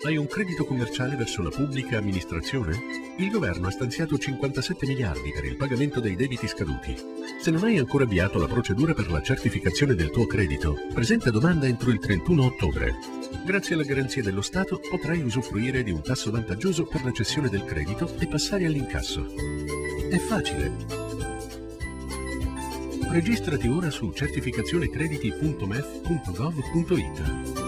Hai un credito commerciale verso la pubblica amministrazione? Il governo ha stanziato 57 miliardi per il pagamento dei debiti scaduti. Se non hai ancora avviato la procedura per la certificazione del tuo credito, presenta domanda entro il 31 ottobre. Grazie alla garanzia dello Stato potrai usufruire di un tasso vantaggioso per la cessione del credito e passare all'incasso. È facile. Registrati ora su certificazionecrediti.mef.gov.it.